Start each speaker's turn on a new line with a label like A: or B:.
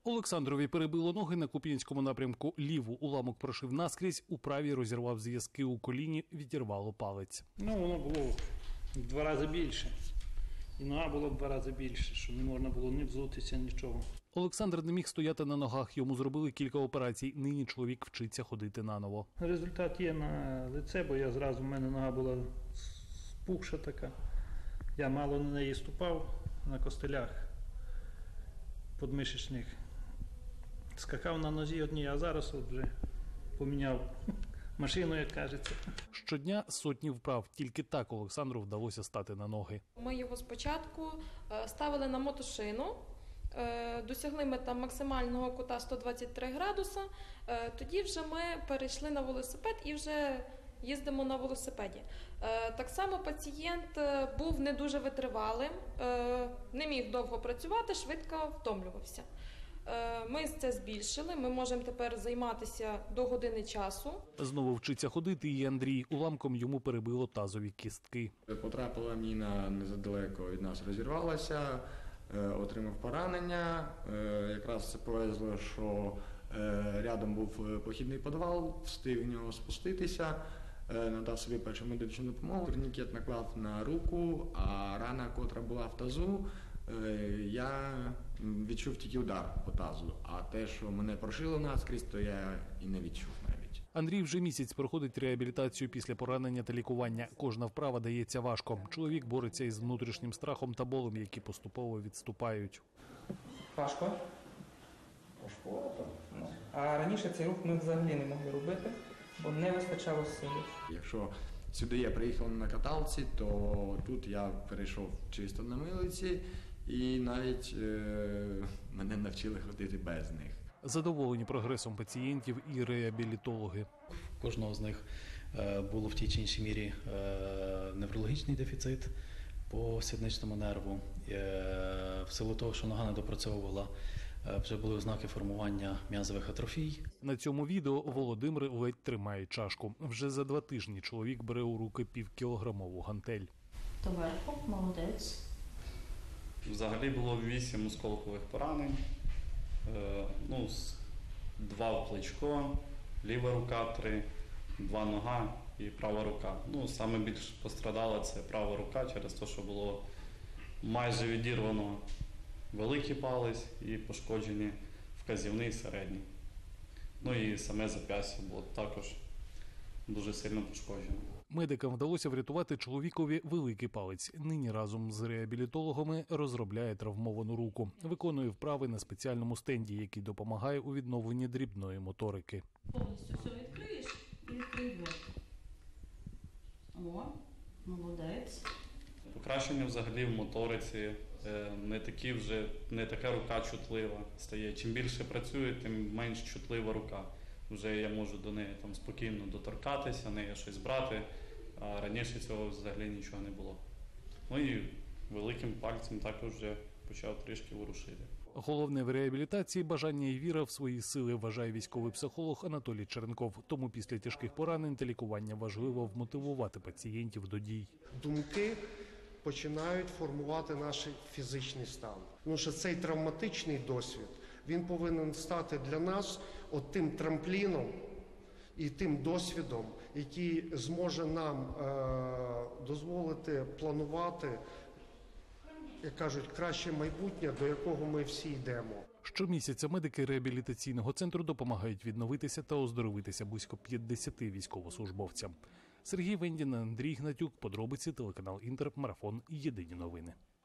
A: Олександрові перебило ноги на Куп'янському напрямку. Ліву уламок прошив наскрізь, у правій розірвав зв'язки у коліні, відірвало палець.
B: Воно було в 2 рази більше. І нога була в 2 рази більше, що не можна було ні взутися, нічого.
A: Олександр не міг стояти на ногах, йому зробили кілька операцій. Нині чоловік вчиться ходити наново.
B: Результат є на лице, бо в мене нога була спухша така. Я мало на неї ступав, на костелях подмишечних. Скакав на нозі одній, а зараз от вже поміняв машину, як кажеться.
A: Щодня сотні вправ. Тільки так Олександру вдалося стати на ноги.
C: Ми його спочатку ставили на мотошину, досягли ми там максимального кута 123 градуса, тоді вже ми перейшли на велосипед і вже їздимо на велосипеді. Так само пацієнт був не дуже витривалим, не міг довго працювати, швидко втомлювався. Ми це збільшили, ми можемо тепер займатися до години часу.
A: Знову вчиться ходити і Андрій. Уламком йому перебило тазові кістки.
D: Потрапила міна незадалеко від нас, розірвалася, отримав поранення. Якраз це повезло, що рядом був похідний підвал, встиг в нього спуститися, надав собі першу медичну допомогу. Турнікет наклав на руку, а рана, котра була в тазу, я відчув тільки удар по тазу, а те, що мене прошило наскрізь, то я і не відчув навіть.
A: Андрій вже місяць проходить реабілітацію після поранення та лікування. Кожна вправа дається важко. Чоловік бореться із внутрішнім страхом та болем, які поступово відступають.
E: Важко? Важко, так. А раніше цей рух ми взагалі не могли робити, бо не вистачало сили.
D: Якщо сюди я приїхав на каталці, то тут я перейшов чисто на милиці і навіть мене навчили ходити без них.
A: Задоволені прогресом пацієнтів і реабілітологи.
F: Кожного з них було в тій чи іншій мірі неврологічний дефіцит по сідничному нерву. В силу того, що нога не допрацьовувала, вже були ознаки формування м'язових атрофій.
A: На цьому відео Володимир ледь тримає чашку. Вже за 2 тижні чоловік бере у руки півкілограмову гантель.
G: Доверху, молодець.
H: Взагалі було 8 осколкових поранень. 2 в плечко, ліва рука 3, 2 нога і права рука. Саме більш пострадала це права рука через те, що було майже відірвано великий палець і пошкоджені вказівний і середній. І саме зап'ястя було також дуже сильно пошкоджено.
A: Медикам вдалося врятувати чоловікові великий палець. Нині разом з реабілітологами розробляє травмовану руку. Виконує вправи на спеціальному стенді, який допомагає у відновленні дрібної моторики.
G: Повністю все відкриєш і відкрий двері. О, молодець.
H: Покращення взагалі в моториці, не така рука чутлива стає. Чим більше працює, тим менш чутлива рука. Вже я можу до неї спокійно доторкатися, нею щось брати, а раніше цього взагалі нічого не було. І великим пальцем також вже почав трішки ворушити.
A: Головне в реабілітації – бажання і віра в свої сили, вважає військовий психолог Анатолій Черенков. Тому після тяжких поранень та лікування важливо вмотивувати пацієнтів до дій.
I: Думки починають формувати наш фізичний стан. Тому що цей травматичний досвід, він повинен стати для нас тим трампліном і тим досвідом, який зможе нам дозволити планувати, як кажуть, краще майбутнє, до якого ми всі йдемо.
A: Щомісяця медики реабілітаційного центру допомагають відновитися та оздоровитися близько 50 військовослужбовцям. Сергій Вендін, Андрій Гнатюк, подробиці, телеканал Інтер, Марафон, Єдині новини.